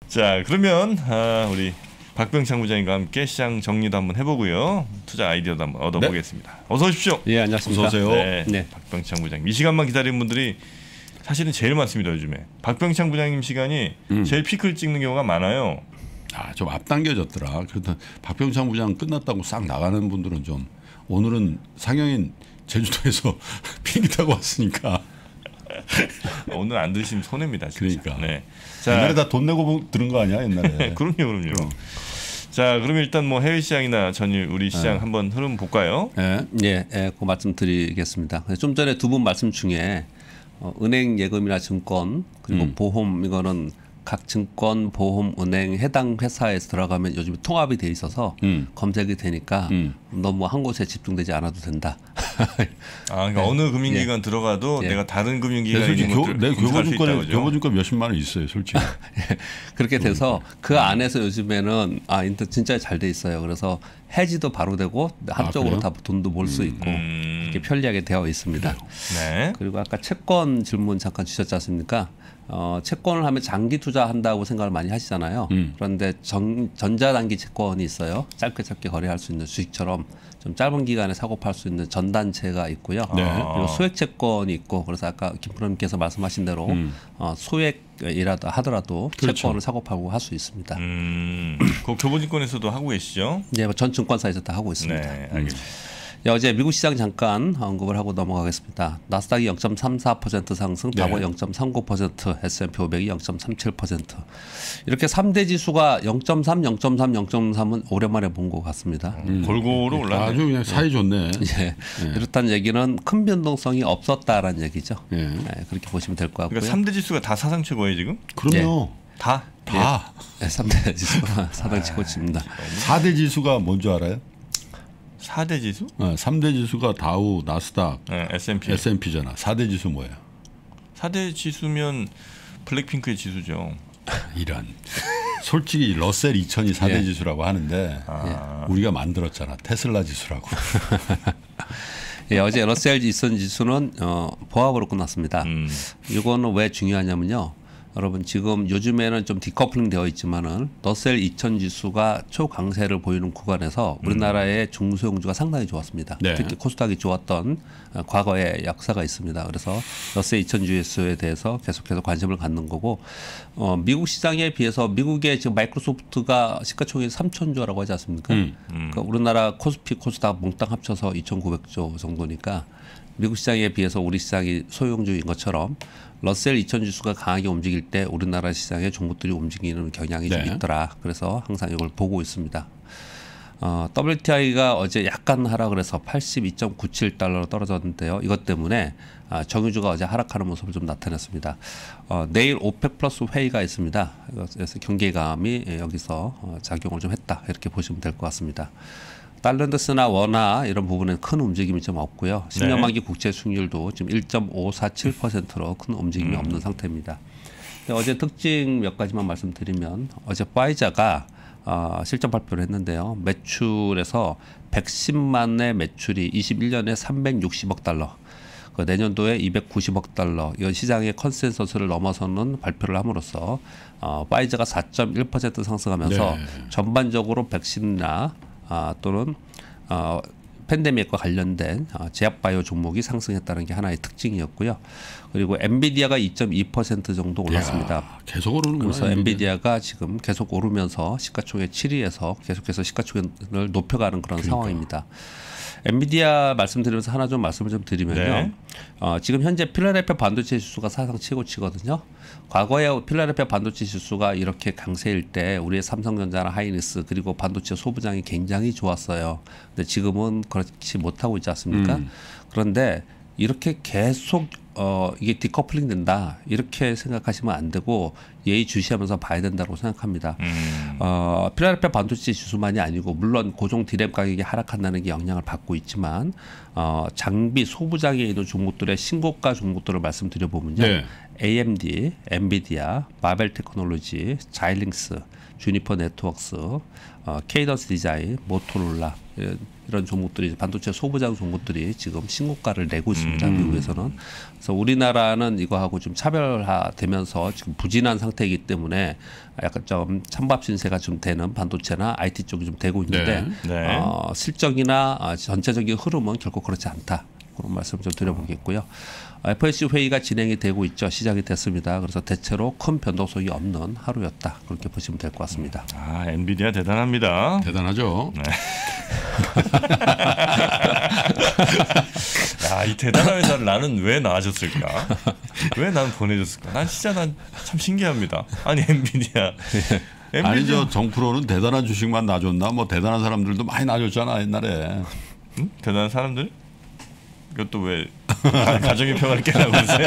자, 그러면 우리 박병창 부장님과 함께 시장 정리도 한번 해보고요. 투자 아이디어도 한번 얻어보겠습니다. 네. 어서 오십시오. 예, 안녕하십니까. 어서 오세요. 네. 박병창 부장님. 이 시간만 기다리는 분들이 사실은 제일 많습니다. 요즘에. 박병창 부장님 시간이 제일 피크를 찍는 경우가 많아요. 좀 앞당겨졌더라. 그래도 박병창 부장 끝났다고 싹 나가는 분들은 좀 오늘은 상영인 제주도에서 비행기 타고 왔으니까 오늘 안 드시면 손해입니다. 진짜. 그러니까. 네. 자, 옛날에 다 돈 내고 들은 거 아니야 옛날에. 그럼요. 자, 그러면 일단 뭐 해외 시장이나 전일 우리 시장 한번 흐름 볼까요? 그 말씀 드리겠습니다. 좀 전에 두 분 말씀 중에 은행 예금이나 증권 그리고 보험 이거는 각 증권, 보험, 은행 해당 회사에서 들어가면 요즘 통합이 돼 있어서 검색이 되니까 너무 한 곳에 집중되지 않아도 된다. 그러니까 어느 금융기관 들어가도 내가 다른 금융기관에 있는 것들 내 교보증권 몇십만 원 있어요, 솔직히. 그렇게 돼서 그 안에서 요즘에는 인터넷 진짜 잘 돼 있어요. 그래서 해지도 바로 되고 한쪽으로 다 돈도 몰 수 있고 이렇게 편리하게 되어 있습니다. 네. 그리고 아까 채권 질문 잠깐 주셨지 않습니까? 채권을 하면 장기 투자한다고 생각을 많이 하시잖아요. 그런데 전자단기 채권이 있어요. 짧게 거래할 수 있는 주식처럼 좀 짧은 기간에 사고 팔 수 있는 전단체가 있고요. 그리고 소액 채권이 있고 그래서 아까 김프로님께서 말씀하신 대로 소액이라도 하더라도 그렇죠. 채권을 사고 팔고 할 수 있습니다. 그 교보증권에서도 하고 계시죠? 네, 전 증권사에서 다 하고 있습니다. 네, 알겠습니다. 어제 미국 시장 잠깐 언급을 하고 넘어가겠습니다. 나스닥이 0.34% 상승, 다우 0.39%, S&P 500이 0.37%. 이렇게 3대 지수가 0.3, 0.3, 0.3은 오랜만에 본 것 같습니다. 골고루 올랐네. 아주 그냥 사이 좋네. 이렇다는 얘기는 큰 변동성이 없었다라는 얘기죠. 그렇게 보시면 될 것 같고요. 그러니까 3대 지수가 다 사상 최고예요 지금? 그럼요. 다. 3대 지수가 사상 최고치입니다. 4대 지수가 뭔 줄 알아요? 4대 지수? 3대 지수가 다우, 나스닥, S&P. S&P잖아. 4대 지수 뭐예요? 4대 지수면 블랙핑크의 지수죠. 이런. 솔직히 러셀 2000이 4대 지수라고 하는데 우리가 만들었잖아. 테슬라 지수라고. 어제 러셀 2000 지수는 보합으로 끝났습니다. 이거는 왜 중요하냐면요. 여러분 지금 요즘에는 좀 디커플링 되어 있지만은 러셀 2000 지수가 초강세를 보이는 구간에서 우리나라의 중소형주가 상당히 좋았습니다. 특히 코스닥이 좋았던 과거의 역사가 있습니다. 그래서 러셀 2000 지수에 대해서 계속해서 관심을 갖는 거고 미국 시장에 비해서 미국의 지금 마이크로소프트가 시가총액 3,000조라고 하지 않습니까? 그러니까 우리나라 코스피, 코스닥 몽땅 합쳐서 2,900조 정도니까 미국 시장에 비해서 우리 시장이 소형주인 것처럼 러셀 2000 지수가 강하게 움직일 때 우리나라 시장의 종목들이 움직이는 경향이 좀 있더라. 그래서 항상 이걸 보고 있습니다. WTI가 어제 약간 하락을 해서 82.97달러로 떨어졌는데요. 이것 때문에 정유주가 어제 하락하는 모습을 좀 나타냈습니다. 내일 오펙 플러스 회의가 있습니다. 그래서 경계감이 여기서 작용을 좀 했다. 이렇게 보시면 될 것 같습니다. 달러인덱스나 원화 이런 부분은 큰 움직임이 좀 없고요. 10년 만기 국채 수익률도 지금 1.547%로 큰 움직임이 없는 상태입니다. 어제 특징 몇 가지만 말씀드리면 어제 파이자가 실적 발표를 했는데요. 매출에서 110만의 매출이 21년에 360억 달러, 내년도에 290억 달러, 이건 시장의 컨센서스를 넘어서는 발표를 함으로써 파이자가 4.1% 상승하면서 전반적으로 백신이나 또는 팬데믹과 관련된 제약바이오 종목이 상승했다는 게 하나의 특징이었고요. 그리고 엔비디아가 2.2% 정도 올랐습니다. 계속 오르는구나. 그래서 엔비디아가 지금 계속 오르면서 시가총액 7위에서 계속해서 시가총액을 높여가는 그런 상황입니다. 엔비디아 말씀드리면서 하나 좀 말씀을 좀 드리면요. 지금 현재 필라델피아 반도체 지수가 사상 최고치거든요. 과거에 필라델피아 반도체 지수가 이렇게 강세일 때 우리의 삼성전자나 하이닉스 그리고 반도체 소부장이 굉장히 좋았어요. 근데 지금은 그렇지 못하고 있지 않습니까? 그런데 이렇게 계속 이게 디커플링 된다 이렇게 생각하시면 안 되고 예의주시하면서 봐야 된다고 생각합니다. 필라델피아 반도체 지수만이 아니고 물론 고종 디램 가격이 하락한다는 게 영향을 받고 있지만 장비 소부장에 있는 종목들의 신고가 종목들을 말씀드려보면요. AMD, 엔비디아, 마벨 테크놀로지, 자일링스, 주니퍼 네트워크스, 케이던스 디자인, 모토로라 이런 종목들이 반도체 소부장 종목들이 지금 신고가를 내고 있습니다. 미국에서는 그래서 우리나라는 이거하고 좀 차별화되면서 지금 부진한 상태이기 때문에 약간 좀 찬밥 신세가 좀 되는 반도체나 IT 쪽이 좀 되고 있는데 네. 실적이나 전체적인 흐름은 결코 그렇지 않다. 그런 말씀 좀 드려보겠고요. FOMC 회의가 진행이 되고 있죠. 시작이 됐습니다. 그래서 대체로 큰 변동성이 없는 하루였다. 그렇게 보시면 될 것 같습니다. 아, 엔비디아 대단합니다. 대단하죠. 네. 야, 이 대단한 회사를 나는 왜 낳아줬을까? 왜 난 보내줬을까? 난 진짜 난 참 신기합니다. 아니 엔비디아. 아니 저 정프로는 대단한 주식만 놔줬나? 뭐 대단한 사람들도 많이 놔줬잖아 옛날에. 응? 대단한 사람들? 이것도 왜 가정의 평화를 깨라고 그러세요?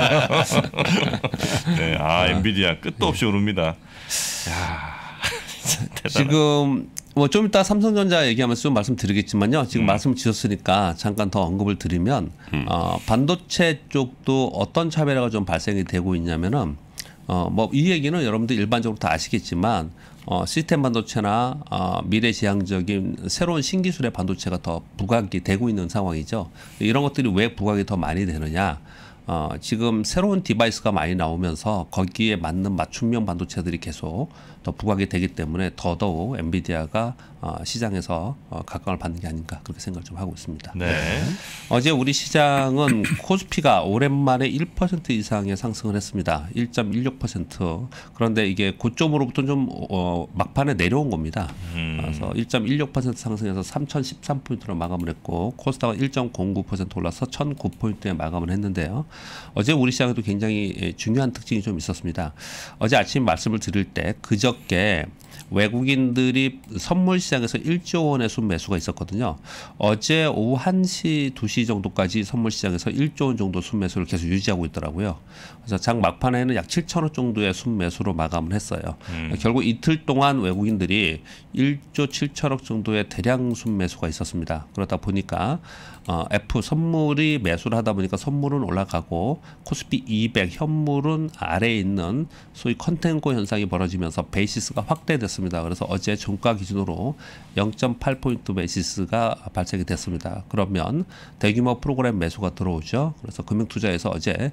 네, 엔비디아 끝도 없이 오릅니다. 야, 진짜 대단하다. 지금 뭐 좀 이따 삼성전자 얘기하면서 좀 말씀드리겠지만요. 지금 말씀 주셨으니까 잠깐 더 언급을 드리면 반도체 쪽도 어떤 차별화가 좀 발생이 되고 있냐면은 뭐 이 얘기는 여러분들 일반적으로 다 아시겠지만 시스템 반도체나 미래지향적인 새로운 신기술의 반도체가 더 부각이 되고 있는 상황이죠. 이런 것들이 왜 부각이 더 많이 되느냐? 지금 새로운 디바이스가 많이 나오면서 거기에 맞는 맞춤형 반도체들이 계속 더 부각이 되기 때문에 더더욱 엔비디아가 시장에서 각광을 받는 게 아닌가 그렇게 생각을 좀 하고 있습니다. 네. 어제 우리 시장은 코스피가 오랜만에 1% 이상의 상승을 했습니다. 1.16%. 그런데 이게 고점으로부터 좀 막판에 내려온 겁니다. 그래서 1.16% 상승해서 3,013포인트로 마감을 했고 코스닥은 1.09% 올라서 1,009포인트에 마감을 했는데요. 어제 우리 시장에도 굉장히 중요한 특징이 좀 있었습니다. 어제 아침 말씀을 드릴 때 그저께 외국인들이 선물 시장에서 1조 원의 순매수가 있었거든요. 어제 오후 1시, 2시 정도까지 선물 시장에서 1조 원 정도 순매수를 계속 유지하고 있더라고요. 그래서 장 막판에는 약 7천억 정도의 순매수로 마감을 했어요. 결국 이틀 동안 외국인들이 1조 7천억 정도의 대량 순매수가 있었습니다. 그러다 보니까 F 선물이 매수를 하다 보니까 선물은 올라가고 코스피 200 현물은 아래에 있는 소위 컨텐고 현상이 벌어지면서 베이시스가 확대됐습니다. 그래서 어제 종가 기준으로 0.8포인트 베이시스가 발생이 됐습니다. 그러면 대규모 프로그램 매수가 들어오죠. 그래서 금융투자에서 어제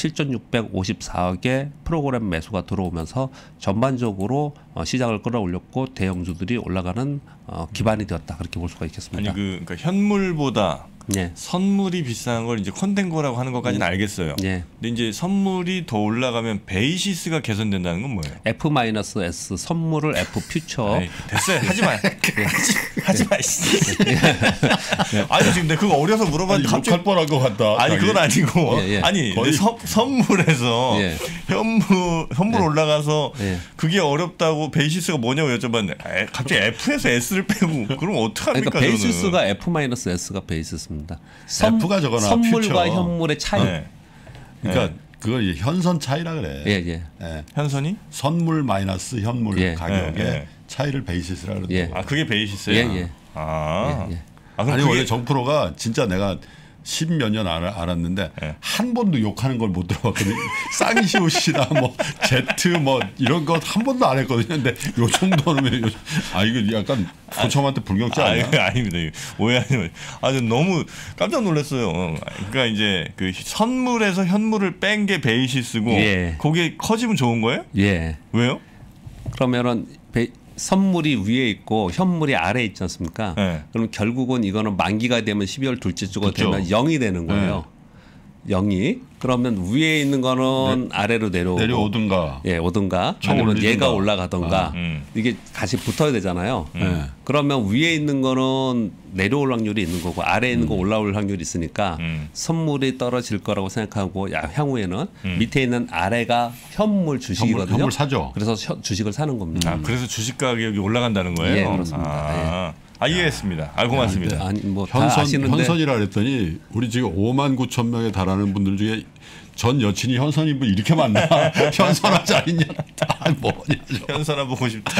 7,654억의 프로그램 매수가 들어오면서 전반적으로 시장을 끌어올렸고 대형주들이 올라가는 기반이 되었다. 그렇게 볼 수가 있겠습니다. 아니 그러니까 현물보다 네. 선물이 비싼 걸 이제 컨텐고라고 하는 것까지는 알겠어요. 네. 근데 이제 선물이 더 올라가면 베이시스가 개선된다는 건 뭐예요? F-S 선물을 F 퓨처. 아이, 됐어요. 하지 마. 하지 마. 아니 지금 내가 그거 어려서 물어봤는데 갑자기 갑자기 뻔한 것 같다. 아니 그건 아니고 예, 예. 아니 거의- 근데 선물에서 예. 현물 예. 올라가서 예. 그게 어렵다고 베이시스가 뭐냐고 여쭤봤는데 갑자기 F에서 S를 빼고 그럼 어떡합니까? 그러니까 베이시스가 F-S가 베이시스입니다. F가 저거나 선물과 퓨처. 현물의 차이. 네. 그러니까 그걸 이제 현선 차이라 그래. 예, 예. 예. 현선이? 선물 마이너스 현물 예. 가격의 예, 예. 차이를 베이시스라 그러더라고. 예. 아 그게 베이시스예요? 예, 예. 아. 예, 예. 아, 그럼 아니 그게- 원래 정프로가 진짜 내가 10몇 년 알았는데 예. 한 번도 욕하는 걸 못 들어봤거든요. 쌍시옷이나 뭐 제트 뭐 이런 거 한 번도 안 했거든요. 근데 요 정도는 이거 약간 고참한테 불경지 아니야? 아닙니다. 오해하지 마세요. 아주 너무 깜짝 놀랐어요. 그러니까 이제 그 선물에서 현물을 뺀 게 베이시스고 예. 그게 커지면 좋은 거예요? 예. 왜요? 그러면은 선물이 위에 있고 현물이 아래에 있지 않습니까? 네. 그럼 결국은 이거는 만기가 되면 12월 둘째 주가 그렇죠. 되면 0이 되는 거예요. 0이. 그러면 위에 있는 거는 아래로 내려오든가. 예, 오든가 쳐 아니면 올리든가. 얘가 올라가던가 음. 이게 같이 붙어야 되잖아요. 예. 그러면 위에 있는 거는 내려올 확률이 있는 거고 아래에 있는 거 올라올 확률이 있으니까 선물이 떨어질 거라고 생각하고 향후에는 밑에 있는 아래가 현물 주식이거든요. 현물 사죠. 그래서 주식을 사는 겁니다. 아, 그래서 주식 가격이 올라간다는 거예요? 예, 그렇습니다. 이해했습니다. 고맙습니다. 아니 뭐 다 아시는데 현선이라 그랬더니 우리 지금 5만 9천 명에 달하는 분들 중에 전 여친이 현선인 분 이렇게 많나? 현선하지 않냐? 뭐냐? 현선아 보고 싶다.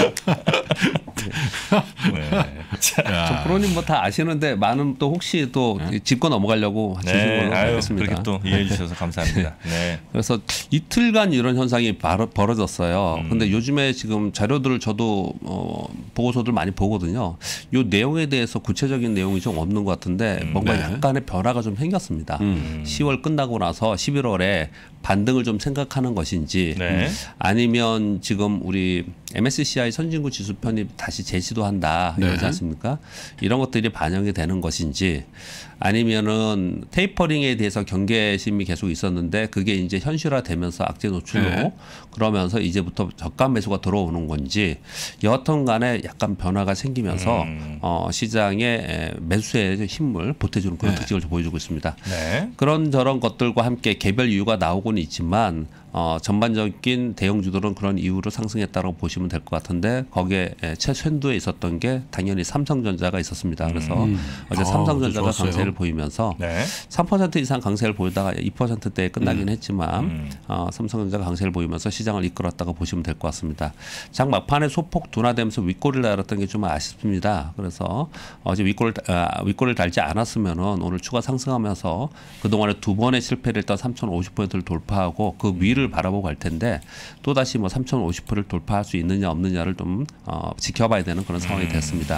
네. 저 프로님 뭐 다 아시는데 많은 또 혹시 또 짚고 넘어가려고 하시는 네, 걸로 아유, 알겠습니다. 그렇게 또 이해해 주셔서 감사합니다. 네. 그래서 이틀간 이런 현상이 벌어졌어요. 근데 요즘에 지금 자료들을 저도 보고서들 많이 보거든요. 이 내용에 대해서 구체적인 내용이 좀 없는 것 같은데 뭔가 네. 약간의 변화가 좀 생겼습니다. 10월 끝나고 나서 11월에 11월에 반등을 좀 생각하는 것인지 네. 아니면 지금 우리 MSCI 선진국 지수 편입 다시 재시도한다 이러지 네. 않습니까? 이런 것들이 반영이 되는 것인지 아니면은 테이퍼링에 대해서 경계심이 계속 있었는데 그게 이제 현실화되면서 악재 노출로 네. 그러면서 이제부터 저가 매수가 들어오는 건지 여하튼 간에 약간 변화가 생기면서 시장에 매수의 힘을 보태주는 그런 네. 특징을 보여주고 있습니다. 네. 그런 저런 것들과 함께 개별 이유가 나오고는 있지만 전반적인 대형주들은 그런 이유로 상승했다고 보시면 될 것 같은데 거기에 최선두에 있었던 게 당연히 삼성전자가 있었습니다. 그래서 어제 삼성전자가 좋았어요. 강세를 보이면서 네. 3% 이상 강세를 보이다가 2%대에 끝나긴 했지만 삼성전자가 강세를 보이면서 시장을 이끌었다고 보시면 될 것 같습니다. 장 막판에 소폭 둔화되면서 윗꼬리를 달았던 게 좀 아쉽습니다. 그래서 어제 윗꼬리를 달지 않았으면은 오늘 추가 상승하면서 그동안에 두 번의 실패를 했던 3,050포인트를 돌파하고 그 위를 바라보고 갈 텐데 또다시 뭐 3,050%를 돌파할 수 있느냐 없느냐를 좀 지켜봐야 되는 그런 상황이 됐습니다.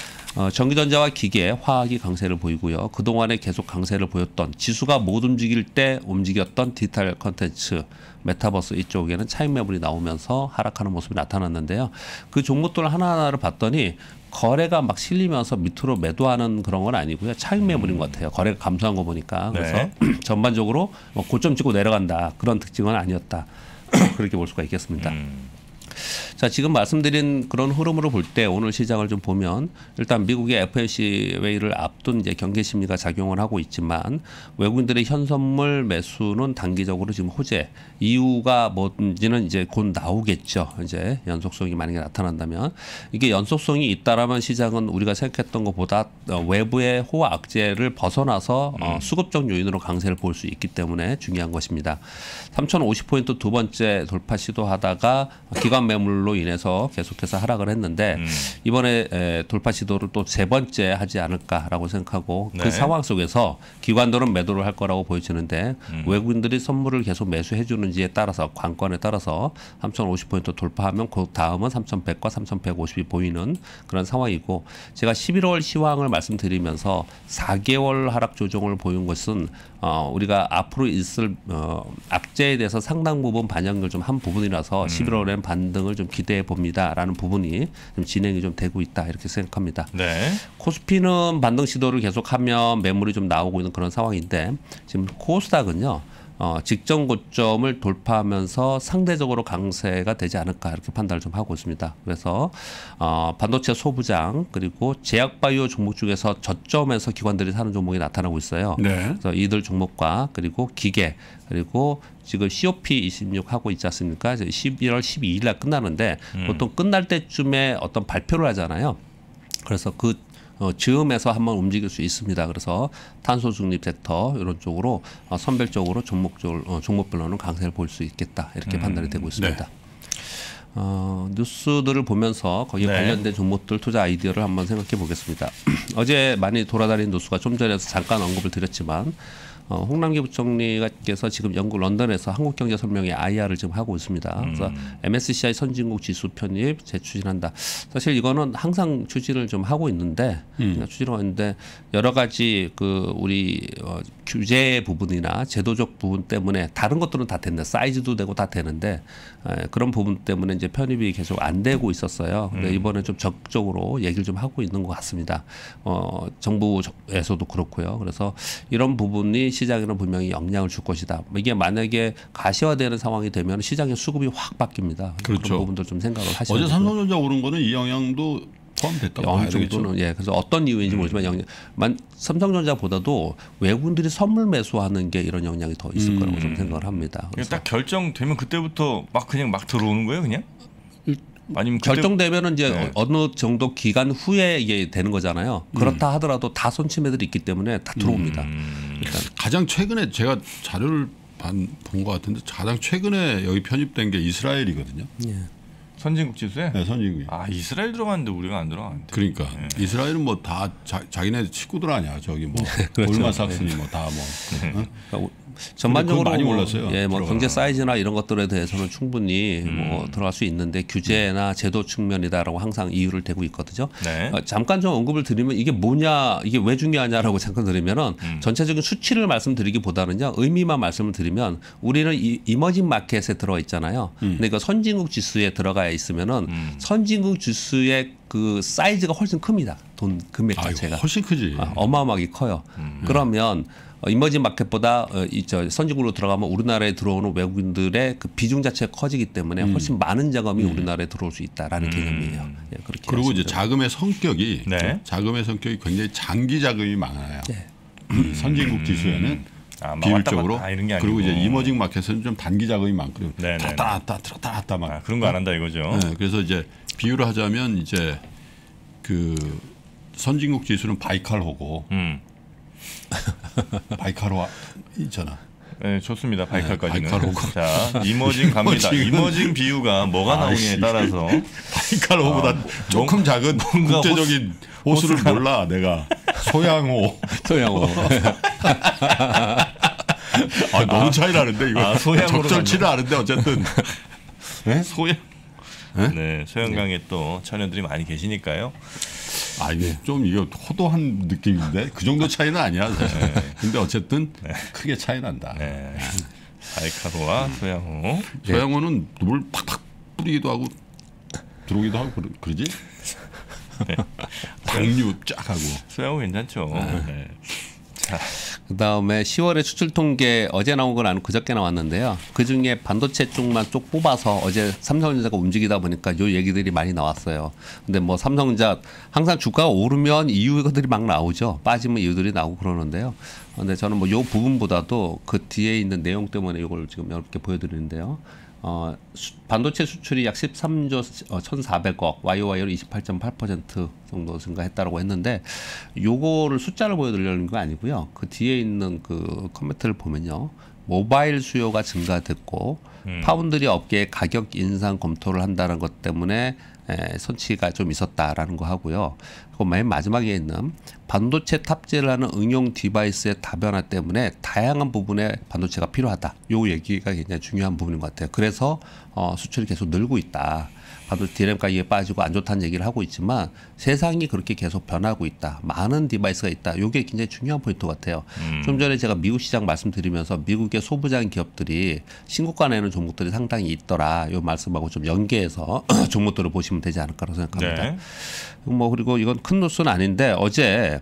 전기전자와 기계, 화학이 강세를 보이고요. 그동안에 계속 강세를 보였던 지수가 못 움직일 때 움직였던 디지털 컨텐츠, 메타버스 이쪽에는 차익 매물이 나오면서 하락하는 모습이 나타났는데요. 그 종목들 하나하나를 봤더니 거래가 막 실리면서 밑으로 매도하는 그런 건 아니고요. 차익 매물인 것 같아요. 거래가 감소한 거 보니까. 그래서 네. 전반적으로 뭐 고점 찍고 내려간다. 그런 특징은 아니었다. 그렇게 볼 수가 있겠습니다. 자, 지금 말씀드린 그런 흐름으로 볼 때 오늘 시장을 좀 보면 일단 미국의 FOMC 회의를 앞둔 이제 경계 심리가 작용을 하고 있지만 외국인들의 현선물 매수는 단기적으로 지금 호재. 이유가 뭔지는 이제 곧 나오겠죠. 이제 연속성이 만약에 나타난다면 이게 연속성이 있다라면 시장은 우리가 생각했던 것보다 외부의 호화 악재를 벗어나서 수급적 요인으로 강세를 볼 수 있기 때문에 중요한 것입니다. 3,050포인트 두 번째 돌파 시도하다가 기관 매물로 인해서 계속해서 하락을 했는데 이번에 돌파 시도를 또 세 번째 하지 않을까라고 생각하고 네. 그 상황 속에서 기관들은 매도를 할 거라고 보여지는데 외국인들이 선물을 계속 매수해 주는지에 따라서 관건에 따라서 3,050포인트 돌파하면 그 다음은 3,100과 3,150이 보이는 그런 상황이고 제가 11월 시황을 말씀드리면서 4개월 하락 조정을 보인 것은 우리가 앞으로 있을 악재에 대해서 상당 부분 반영을 좀 한 부분이라서 11월엔 반등을 좀 기대해 봅니다라는 부분이 좀 진행이 좀 되고 있다 이렇게 생각합니다. 네. 코스피는 반등 시도를 계속하면 매물이 좀 나오고 있는 그런 상황인데 지금 코스닥은요. 직전 고점을 돌파하면서 상대적으로 강세가 되지 않을까 이렇게 판단을 좀 하고 있습니다. 그래서 반도체 소부장 그리고 제약바이오 종목 중에서 저점에서 기관들이 사는 종목이 나타나고 있어요. 네. 그래서 이들 종목과 그리고 기계 그리고 지금 COP26 하고 있지 않습니까? 11월 12일 날 끝나는데 보통 끝날 때쯤에 어떤 발표를 하잖아요. 그래서 그 즈음에서 한번 움직일 수 있습니다. 그래서 탄소 중립 섹터 이런 쪽으로 선별적으로 종목별로는 강세를 볼 수 있겠다 이렇게 판단이 되고 있습니다. 뉴스들을 보면서 거기에 네. 관련된 종목들 투자 아이디어를 한번 생각해 보겠습니다. 어제 많이 돌아다닌 뉴스가 좀 전에도 잠깐 언급을 드렸지만 홍남기 부총리께서 지금 영국 런던에서 한국경제설명회 IR을 지금 하고 있습니다. 그래서 MSCI 선진국 지수 편입 재추진한다. 사실 이거는 항상 추진을 좀 하고 있는데 추진하고 있는데 여러 가지 그 우리 규제 부분이나 제도적 부분 때문에 다른 것들은 다 됐는데 사이즈도 되고 다 되는데 그런 부분 때문에 이제 편입이 계속 안 되고 있었어요. 근데 이번에 좀 적극적으로 얘기를 좀 하고 있는 것 같습니다. 정부에서도 그렇고요. 그래서 이런 부분이 시장에는 분명히 영향을 줄 것이다. 이게 만약에 가시화되는 상황이 되면 시장의 수급이 확 바뀝니다. 그렇죠. 그런 부분들 좀 생각을 하시면 어제 삼성전자 오른 거는 이 영향도 포함됐다고 봐야 어느 정도는 되겠죠. 예. 그래서 어떤 이유인지 모르지만 삼성전자보다도 외국인들이 선물 매수하는 게 이런 영향이 더 있을 거라고 좀 생각을 합니다. 그러니까 딱 결정되면 그때부터 그냥 막 들어오는 거예요, 그냥? 아니면 결정되면은 이제 네. 어느 정도 기간 후에 이게 되는 거잖아요. 그렇다 하더라도 다 손침해들이 있기 때문에 다 들어옵니다. 일단 가장 최근에 제가 자료를 본 것 같은데 가장 최근에 여기 편입된 게 이스라엘이거든요. 예. 선진국 지수에? 네, 선진국이. 아 이스라엘 들어갔는데 우리가 안 들어갔는데. 그러니까 이스라엘은 뭐 다 자기네 식구들 아니야. 저기 뭐 그렇죠. 골마삭스니 뭐 다 뭐. 그러니까 전반적으로 많이 올랐어요. 예, 뭐 들어가나. 경제 사이즈나 이런 것들에 대해서는 충분히 뭐 들어갈 수 있는데 규제나 제도 측면이다라고 항상 이유를 대고 있거든요. 네. 잠깐 좀 언급을 드리면 이게 뭐냐, 이게 왜 중요하냐라고 잠깐 드리면은 전체적인 수치를 말씀드리기보다는요 의미만 말씀을 드리면 우리는 이머징 마켓에 들어가 있잖아요. 근데 이거 선진국 지수에 들어가 있으면은 선진국 지수의 그 사이즈가 훨씬 큽니다. 돈 금액 자체가 훨씬 크지. 어마어마하게 커요. 그러면 이머징 마켓보다 저 선진국으로 들어가면 우리나라에 들어오는 외국인들의 그 비중 자체가 커지기 때문에 훨씬 많은 자금이 우리나라에 들어올 수 있다라는 개념이에요. 예, 그렇게 그리고 이제 말씀드려요. 자금의 성격이 네. 자금의 성격이 굉장히 장기 자금이 많아요. 네. 선진국 지수에는 아, 막 비율적으로 왔다 갔다 이런 게 그리고 이제 아니고. 이머징 마켓은 좀 단기 자금이 많거든요. 네, 네, 들었다 놨다 들었다 놨다 막. 아, 그런 거 안 한다 이거죠. 네, 그래서 이제 비유를 하자면 이제 그 선진국 지수는 바이칼호고 바이칼호 있잖아. 네, 좋습니다. 바이칼까지는. 바이칼호고. 자, 이머징 갑니다. 이머징 비유가 뭐가 나오냐에 따라서 바이칼호보다 조금 작은 뭔가 국제적인 호수를 몰라 내가. 소양호. 소양호. 너무 차이 나는데 이거. 아, 소양호로 적절치는 않은데 어쨌든. 네? 소양. 네, 소양강에 또 청년들이 많이 계시니까요. 이게 좀 이거 호도한 느낌인데 그 정도 차이는 아니야 사실. 근데 어쨌든 크게 차이 난다. 네. 바이칼호와 소양호. 소양호는 물 팍팍 뿌리기도 하고 들어오기도 하고 그러지? 당류 쫙 하고. 소양호 괜찮죠. 네. 자, 그다음에 10월에 수출 통계 어제 나온 건 아니고 그저께 나왔는데요. 그중에 반도체 쪽만 쪽 뽑아서 어제 삼성전자가 움직이다 보니까 요 얘기들이 많이 나왔어요. 근데 뭐 삼성전자 항상 주가가 오르면 이유들이 막 나오죠. 빠지면 이유들이 나오고 그러는데요. 근데 저는 뭐 요 부분보다도 그 뒤에 있는 내용 때문에 이걸 지금 이렇게 보여드리는데요. 반도체 수출이 약 13조 1,400억, YOY로 28.8% 정도 증가했다라고 했는데 요거를 숫자를 보여드리려는 거 아니고요. 그 뒤에 있는 그 커멘트를 보면요. 모바일 수요가 증가됐고 파운드리 업계의 가격 인상 검토를 한다는 것 때문에 선취가 좀 있었다라는 거 하고요. 그리고 맨 마지막에 있는 반도체 탑재를 하는 응용 디바이스의 다변화 때문에 다양한 부분에 반도체가 필요하다. 요 얘기가 굉장히 중요한 부분인 것 같아요. 그래서 수출이 계속 늘고 있다. 반도체 DRAM 가격이 빠지고 안 좋다는 얘기를 하고 있지만 세상이 그렇게 계속 변하고 있다. 많은 디바이스가 있다. 이게 굉장히 중요한 포인트 같아요. 좀 전에 제가 미국 시장 말씀드리면서 미국의 소부장 기업들이 신고가 내는 종목들이 상당히 있더라. 이 말씀하고 좀 연계해서 종목들을 보시면 되지 않을까라고 생각합니다. 네. 뭐 그리고 이건 큰 뉴스는 아닌데 어제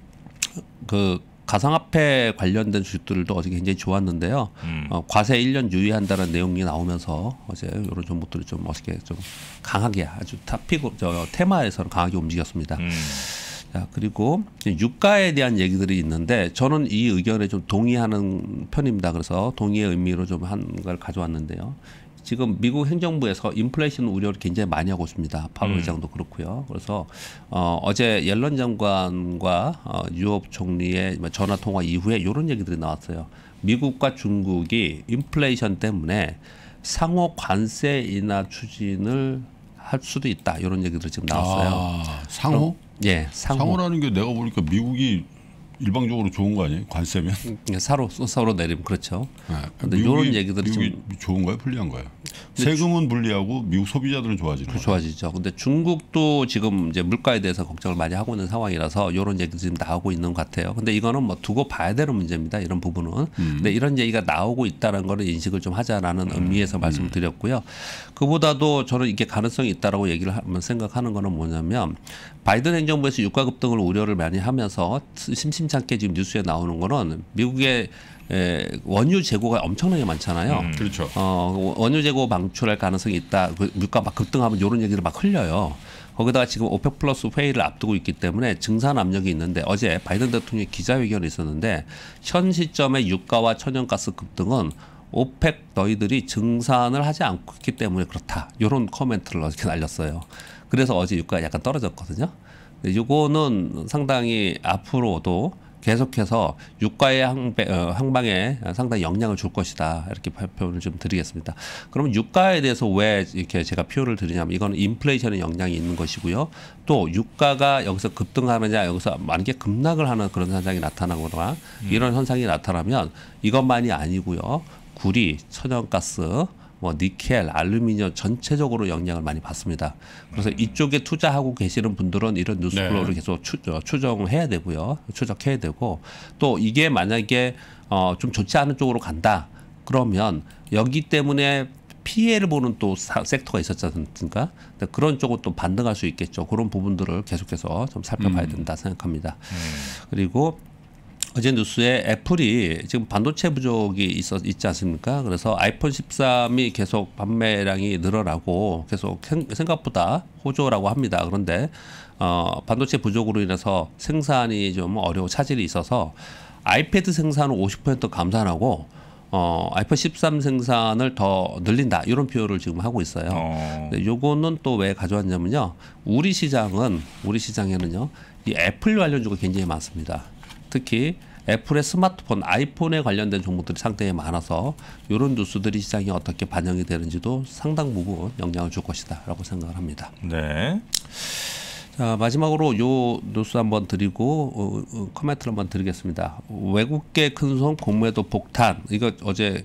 그 가상화폐 관련된 주식들도 어제 굉장히 좋았는데요. 과세 1년 유예한다는 내용이 나오면서 어제 이런 종목들이 좀 어떻게 좀 강하게 아주 테마에서는 강하게 움직였습니다. 자, 그리고 유가에 대한 얘기들이 있는데 저는 이 의견에 좀 동의하는 편입니다. 그래서 동의의 의미로 좀 한 걸 가져왔는데요. 지금 미국 행정부에서 인플레이션 우려를 굉장히 많이 하고 있습니다. 파월 의장도 그렇고요. 그래서 어제 옐런 장관과 유업 총리의 전화 통화 이후에 이런 얘기들이 나왔어요. 미국과 중국이 인플레이션 때문에 상호 관세 인하 추진을 할 수도 있다. 이런 얘기들이 지금 나왔어요. 상호? 예, 상호. 상호라는 게 내가 보니까 미국이 일방적으로 좋은 거 아니에요? 관세면? 서로 내리면 그렇죠. 그런데 네. 이런 얘기들이 미국이 좀 좋은 거예요, 불리한 거예요? 세금은 불리하고 미국 소비자들은 좋아지는 거예요. 좋아지죠. 근데 중국도 지금 이제 물가에 대해서 걱정을 많이 하고 있는 상황이라서 이런 얘기도 지금 나오고 있는 것 같아요. 근데 이거는 뭐 두고 봐야 되는 문제입니다. 이런 부분은. 근데 이런 얘기가 나오고 있다는 거는 인식을 좀 하자라는 의미에서 말씀을 드렸고요. 그보다도 저는 이게 가능성이 있다라고 얘기를 하면 생각하는 거는 뭐냐면 바이든 행정부에서 유가 급등을 우려를 많이 하면서 심심찮게 지금 뉴스에 나오는 거는 미국의 원유 재고가 엄청나게 많잖아요. 그렇죠. 원유 재고 방출할 가능성이 있다. 그 물가 막 급등하면 이런 얘기를 막 흘려요. 거기다가 지금 오펙 플러스 회의를 앞두고 있기 때문에 증산 압력이 있는데 어제 바이든 대통령이 기자회견이 있었는데 현 시점의 유가와 천연가스 급등은 오펙 너희들이 증산을 하지 않기 때문에 그렇다. 이런 코멘트를 어저께 날렸어요. 그래서 어제 유가가 약간 떨어졌거든요. 이거는 상당히 앞으로도 계속해서 유가의 향방에 상당히 영향을 줄 것이다. 이렇게 발표를 좀 드리겠습니다. 그러면 유가에 대해서 왜 이렇게 제가 표현을 드리냐면 이거는 인플레이션의 영향이 있는 것이고요. 또 유가가 여기서 급등하느냐 여기서 만약에 급락을 하는 그런 현상이 나타나거나 이런 현상이 나타나면 이것만이 아니고요. 구리, 천연가스, 뭐 니켈, 알루미늄 전체적으로 영향을 많이 받습니다. 그래서 이쪽에 투자하고 계시는 분들은 이런 뉴스플로우를 계속 추정해야 되고요. 추적해야 되고 또 이게 만약에 좀 좋지 않은 쪽으로 간다. 그러면 여기 때문에 피해를 보는 또 섹터가 있었지 않습니까? 그런 쪽은 또 반등할 수 있겠죠. 그런 부분들을 계속해서 좀 살펴봐야 된다 생각합니다. 그리고 어제 뉴스에 애플이 지금 반도체 부족이 있지 않습니까? 그래서 아이폰 13이 계속 판매량이 늘어나고 계속 생각보다 호조라고 합니다. 그런데 반도체 부족으로 인해서 생산이 좀 차질이 있어서 아이패드 생산을 50% 감산하고 아이폰 13 생산을 더 늘린다 이런 표현을 지금 하고 있어요. 근데 요거는 또 왜 가져왔냐면요, 우리 시장에는요 이 애플 관련주가 굉장히 많습니다. 특히 애플의 스마트폰, 아이폰에 관련된 종목들이 상당히 많아서 이런 뉴스들이 시장에 어떻게 반영이 되는지도 상당 부분 영향을 줄 것이다라고 생각을 합니다. 네. 자, 마지막으로 요 뉴스 한번 드리고 코멘트를 한번 드리겠습니다. 외국계 큰손 공매도 폭탄. 이거 어제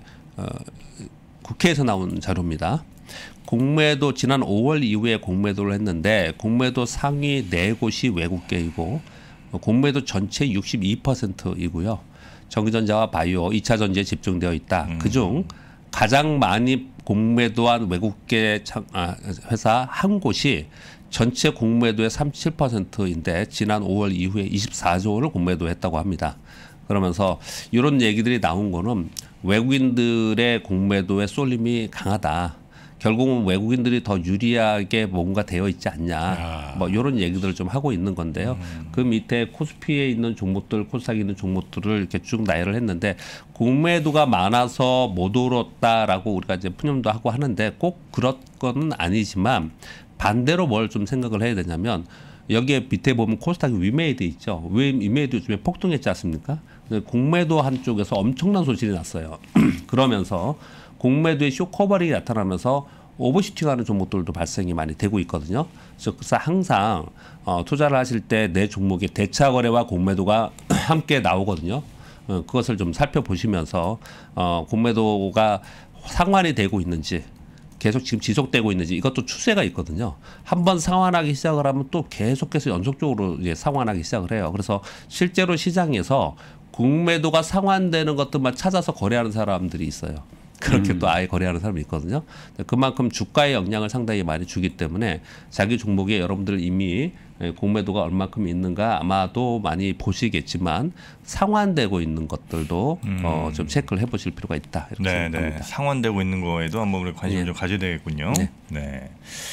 국회에서 나온 자료입니다. 공매도 지난 5월 이후에 공매도를 했는데 공매도 상위 4곳이 외국계이고 공매도 전체 62%이고요. 전기전자와 바이오, 2차 전지에 집중되어 있다. 그중 가장 많이 공매도한 외국계 회사 한 곳이 전체 공매도의 37%인데 지난 5월 이후에 24조 원을 공매도했다고 합니다. 그러면서 이런 얘기들이 나온 거는 외국인들의 공매도의 쏠림이 강하다. 결국은 외국인들이 더 유리하게 뭔가 되어 있지 않냐. 뭐 이런 얘기들을 좀 하고 있는 건데요. 그 밑에 코스피에 있는 종목들, 코스닥에 있는 종목들을 이렇게 쭉 나열을 했는데 공매도가 많아서 못 오렀다라고 우리가 이제 푸념도 하고 하는데 꼭 그런 건 아니지만 반대로 뭘 좀 생각을 해야 되냐면 여기에 밑에 보면 코스닥이 위메이드 있죠. 위메이드 요즘에 폭등했지 않습니까? 공매도 한쪽에서 엄청난 소식이 났어요. 그러면서 공매도의 쇼커버링이 나타나면서 오버슈팅하는 종목들도 발생이 많이 되고 있거든요. 그래서 항상 투자를 하실 때 내 종목의 대차 거래와 공매도가 함께 나오거든요. 그것을 좀 살펴보시면서 공매도가 상환이 되고 있는지 계속 지금 지속되고 있는지 이것도 추세가 있거든요. 한번 상환하기 시작을 하면 또 계속해서 연속적으로 이제 상환하기 시작을 해요. 그래서 실제로 시장에서 공매도가 상환되는 것들만 찾아서 거래하는 사람들이 있어요. 그렇게 또 아예 거래하는 사람이 있거든요. 그만큼 주가의 영향을 상당히 많이 주기 때문에 자기 종목에 여러분들 이미 공매도가 얼마큼 있는가 아마도 많이 보시겠지만 상환되고 있는 것들도 좀 체크를 해보실 필요가 있다. 이렇게 생각합니다. 상환되고 있는 거에도 한번 우리 관심을 좀 가져야 되겠군요. 네. 네.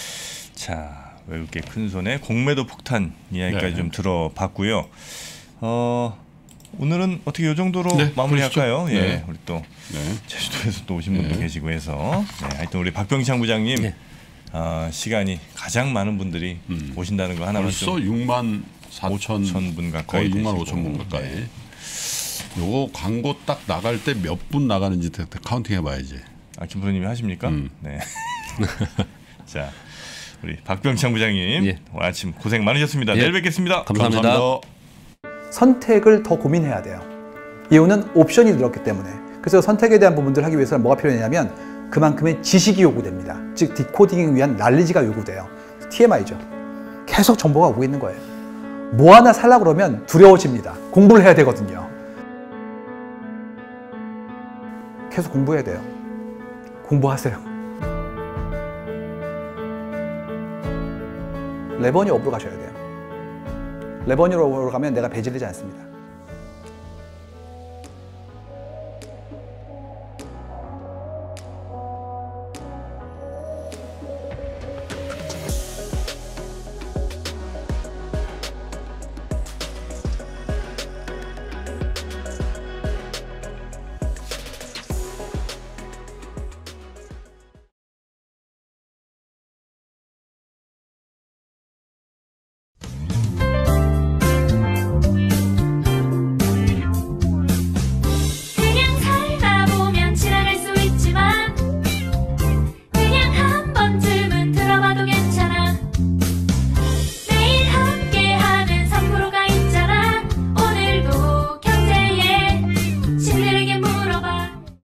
자, 외국계 큰손의 공매도 폭탄 이야기까지 좀 들어봤고요. 오늘은 어떻게 이 정도로 마무리할까요? 그렇죠. 예, 우리 또 제주도에서 또 오신 분도 계시고 해서 하여튼 우리 박병창 부장님 시간이 가장 많은 분들이 오신다는 거 하나만 벌써 6만 4천 분 가까이 거의 6만 5천 분 가까이. 네. 요거 광고 딱 나갈 때 몇 분 나가는지 카운팅 해봐야지. 김 프로님이 하십니까? 네. 자, 우리 박병창 부장님 오늘 아침 고생 많으셨습니다. 내일 뵙겠습니다. 감사합니다. 선택을 더 고민해야 돼요. 이유는 옵션이 늘었기 때문에. 그래서 선택에 대한 부분들을 하기 위해서는 뭐가 필요하냐면 그만큼의 지식이 요구됩니다. 즉 디코딩을 위한 난리지가 요구돼요. TMI죠. 계속 정보가 오고 있는 거예요. 뭐 하나 살려고 그러면 두려워집니다. 공부를 해야 되거든요. 계속 공부해야 돼요. 공부하세요. 레버니 업으로 가셔야 돼요. 레버니 업으로 가면 내가 배제되지 않습니다.